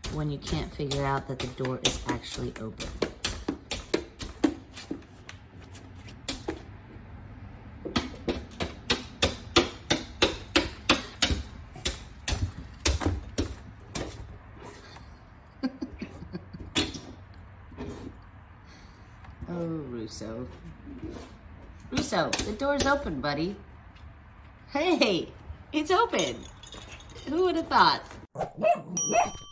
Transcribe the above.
when you can't figure out that the door is actually open. Oh, Russo. Russo, the door's open, buddy. Hey, it's open. Who would have thought?